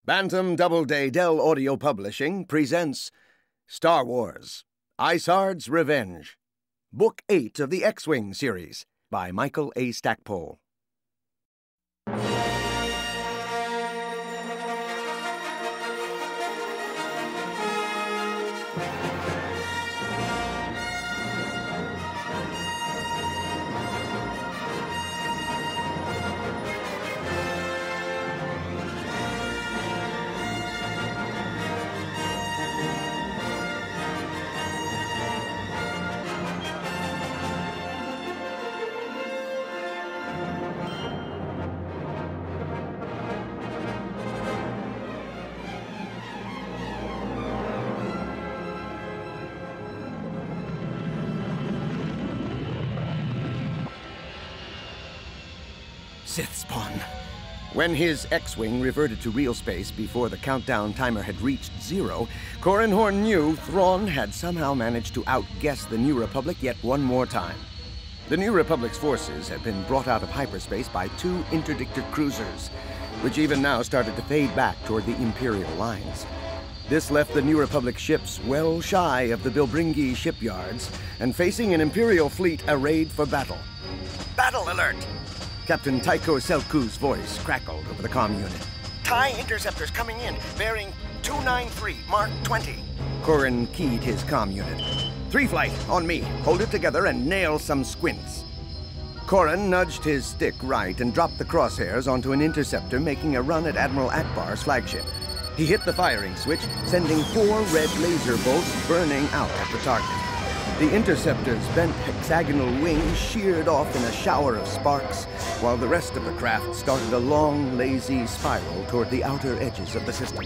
Bantam Doubleday Dell Audio Publishing presents Star Wars, Isard's Revenge, Book 8 of the X-Wing series by Michael A. Stackpole. Sith spawn. When his X-Wing reverted to real space before the countdown timer had reached 0, Corran Horn knew Thrawn had somehow managed to outguess the New Republic yet one more time. The New Republic's forces had been brought out of hyperspace by 2 interdictor cruisers, which even now started to fade back toward the Imperial lines. This left the New Republic ships well shy of the Bilbringi shipyards and facing an Imperial fleet arrayed for battle. Battle alert! Captain Tycho Selku's voice crackled over the comm unit. TIE interceptors coming in, bearing 293, Mark 20. Corran keyed his comm unit. 3 flight, on me. Hold it together and nail some squints. Corran nudged his stick right and dropped the crosshairs onto an interceptor making a run at Admiral Akbar's flagship. He hit the firing switch, sending 4 red laser bolts burning out at the target. The interceptor's bent hexagonal wings sheared off in a shower of sparks, while the rest of the craft started a long, lazy spiral toward the outer edges of the system.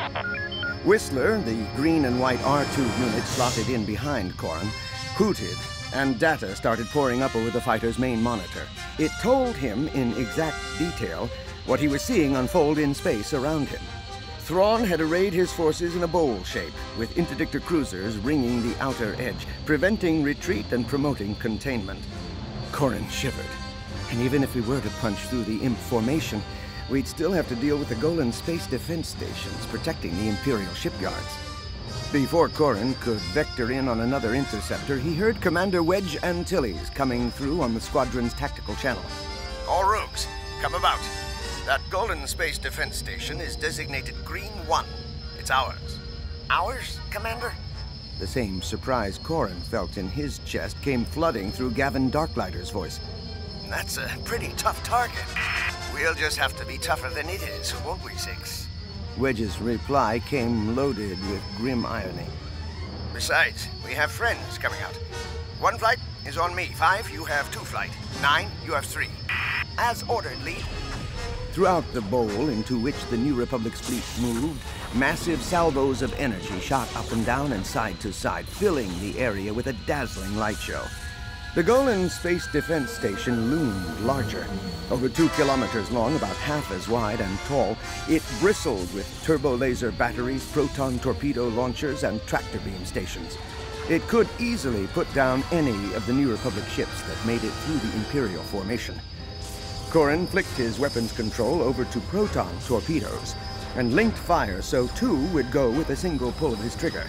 Whistler, the green and white R2 unit slotted in behind Corran, hooted, and data started pouring up over the fighter's main monitor. It told him in exact detail what he was seeing unfold in space around him. Thrawn had arrayed his forces in a bowl shape, with interdictor cruisers ringing the outer edge, preventing retreat and promoting containment. Corran shivered. And even if we were to punch through the Imp formation, we'd still have to deal with the Golan space defense stations protecting the Imperial shipyards. Before Corran could vector in on another interceptor, he heard Commander Wedge Antilles coming through on the squadron's tactical channel. All rogues, come about. That Golan space defense station is designated Green 1. It's ours. Ours, Commander? The same surprise Corran felt in his chest came flooding through Gavin Darklighter's voice. That's a pretty tough target. We'll just have to be tougher than it is, won't we, Six? Wedge's reply came loaded with grim irony. Besides, we have friends coming out. 1 flight is on me. 5, you have 2 flight. 9, you have 3. As ordered, lead. Throughout the bowl into which the New Republic's fleet moved, massive salvos of energy shot up and down and side to side, filling the area with a dazzling light show. The Golan Space Defense Station loomed larger. Over 2 kilometers long, about half as wide and tall, it bristled with turbo-laser batteries, proton torpedo launchers, and tractor beam stations. It could easily put down any of the New Republic ships that made it through the Imperial formation. Corran flicked his weapons control over to proton torpedoes and linked fire so 2 would go with a single pull of his trigger.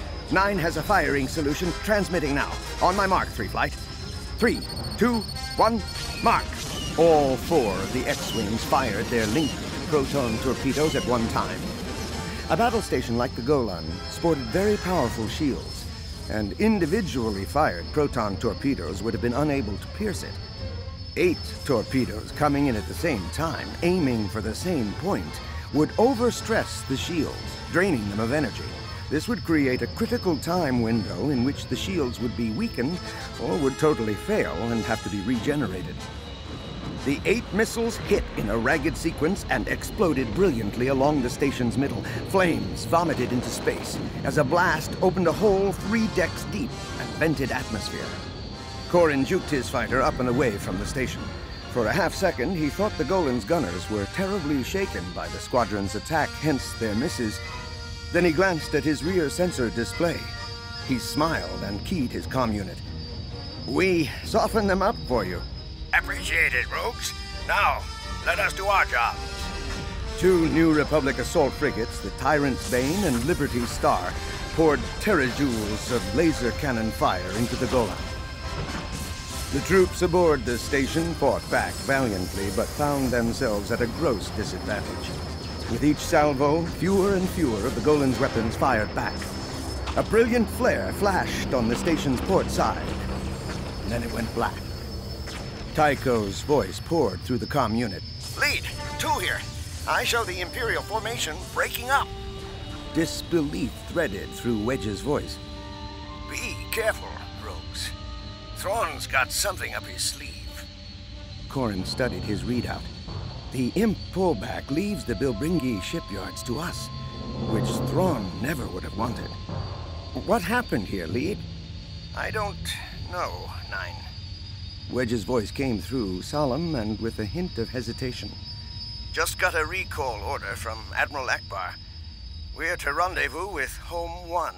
9 has a firing solution transmitting now. On my mark, 3 flight. 3, 2, 1, mark. All 4 of the X-Wings fired their linked proton torpedoes at one time. A battle station like the Golan sported very powerful shields, and individually fired proton torpedoes would have been unable to pierce it. 8 torpedoes coming in at the same time, aiming for the same point, would overstress the shields, draining them of energy. This would create a critical time window in which the shields would be weakened or would totally fail and have to be regenerated. The 8 missiles hit in a ragged sequence and exploded brilliantly along the station's middle. Flames vomited into space as a blast opened a hole 3 decks deep and vented atmosphere. Corran juked his fighter up and away from the station. For a half-second, he thought the Golan's gunners were terribly shaken by the squadron's attack, hence their misses. Then he glanced at his rear sensor display. He smiled and keyed his comm unit. We softened them up for you. Appreciate it, rogues. Now, let us do our jobs. 2 New Republic assault frigates, the Tyrant's Bane and Liberty's Star, poured terajoules of laser cannon fire into the Golan. The troops aboard the station fought back valiantly, but found themselves at a gross disadvantage. With each salvo, fewer and fewer of the Golan's weapons fired back. A brilliant flare flashed on the station's port side, and then it went black. Tycho's voice poured through the comm unit. Lead, 2 here. I show the Imperial formation breaking up. Disbelief threaded through Wedge's voice. Be careful, rogues. Thrawn's got something up his sleeve. Corrin studied his readout. The imp pullback leaves the Bilbringi shipyards to us, which Thrawn never would have wanted. What happened here, Lead? I don't know, 9. Wedge's voice came through, solemn and with a hint of hesitation. Just got a recall order from Admiral Akbar. We're to rendezvous with Home 1.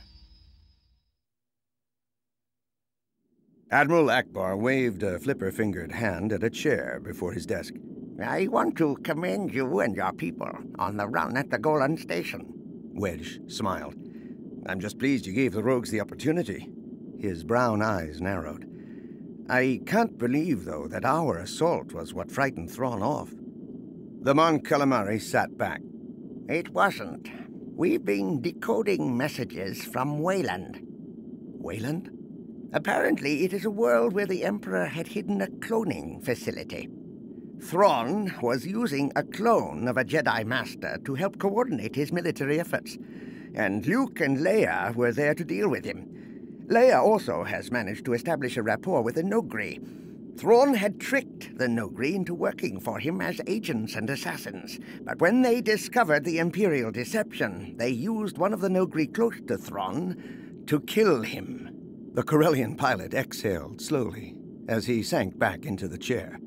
Admiral Akbar waved a flipper-fingered hand at a chair before his desk. I want to commend you and your people on the run at the Golan Station. Wedge smiled. I'm just pleased you gave the rogues the opportunity. His brown eyes narrowed. I can't believe, though, that our assault was what frightened Thrawn off. The Mon Calamari sat back. It wasn't. We've been decoding messages from Wayland. Wayland? Apparently, it is a world where the Emperor had hidden a cloning facility. Thrawn was using a clone of a Jedi Master to help coordinate his military efforts, and Luke and Leia were there to deal with him. Leia also has managed to establish a rapport with the Nogri. Thrawn had tricked the Nogri into working for him as agents and assassins, but when they discovered the Imperial deception, they used one of the Nogri close to Thrawn to kill him. The Corellian pilot exhaled slowly as he sank back into the chair.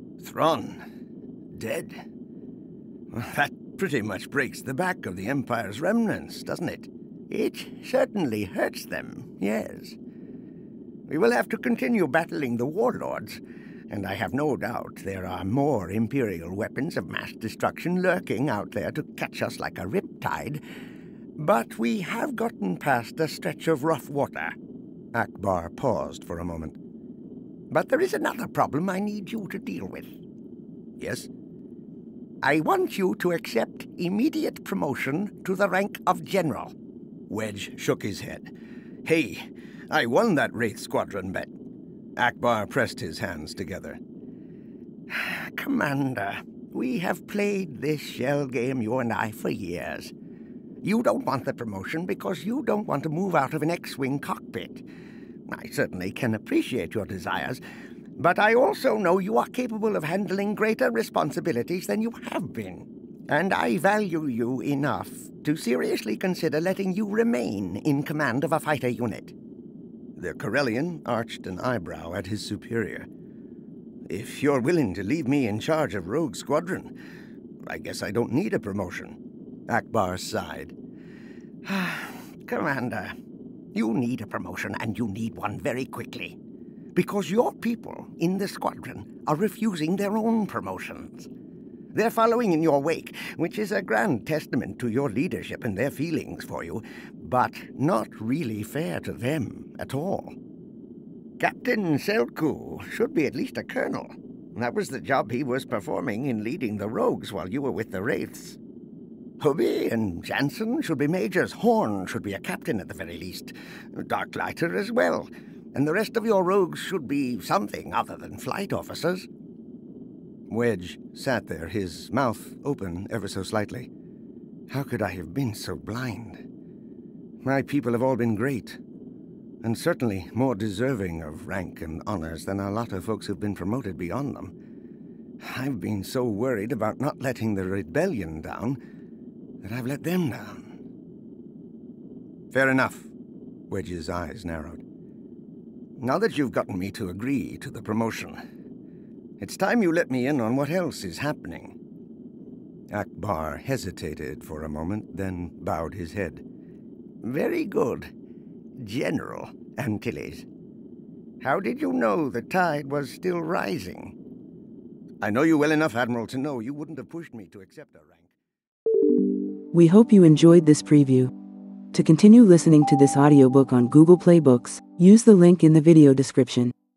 Thrawn, dead? Well, that pretty much breaks the back of the Empire's remnants, doesn't it? It certainly hurts them, yes. We will have to continue battling the warlords, and I have no doubt there are more Imperial weapons of mass destruction lurking out there to catch us like a riptide. But we have gotten past a stretch of rough water. Akbar paused for a moment. But there is another problem I need you to deal with. Yes? I want you to accept immediate promotion to the rank of General. Wedge shook his head. Hey, I won that Wraith Squadron bet. Akbar pressed his hands together. Commander, we have played this shell game, you and I, for years. You don't want the promotion because you don't want to move out of an X-Wing cockpit. I certainly can appreciate your desires, but I also know you are capable of handling greater responsibilities than you have been. And I value you enough to seriously consider letting you remain in command of a fighter unit. The Corellian arched an eyebrow at his superior. If you're willing to leave me in charge of Rogue Squadron, I guess I don't need a promotion. Akbar sighed. Commander, you need a promotion, and you need one very quickly. Because your people in the squadron are refusing their own promotions. They're following in your wake, which is a grand testament to your leadership and their feelings for you, but not really fair to them at all. Captain Selku should be at least a colonel. That was the job he was performing in leading the rogues while you were with the Wraiths. Hobie and Jansen should be majors. Horn should be a captain at the very least. Darklighter as well. And the rest of your rogues should be something other than flight officers. Wedge sat there, his mouth open ever so slightly. How could I have been so blind? My people have all been great, and certainly more deserving of rank and honors than a lot of folks who've been promoted beyond them. I've been so worried about not letting the rebellion down that I've let them down. Fair enough. Wedge's eyes narrowed. Now that you've gotten me to agree to the promotion, it's time you let me in on what else is happening. Akbar hesitated for a moment, then bowed his head. Very good, General Antilles. How did you know the tide was still rising? I know you well enough, Admiral, to know you wouldn't have pushed me to accept a rank. We hope you enjoyed this preview. To continue listening to this audiobook on Google Play Books, use the link in the video description.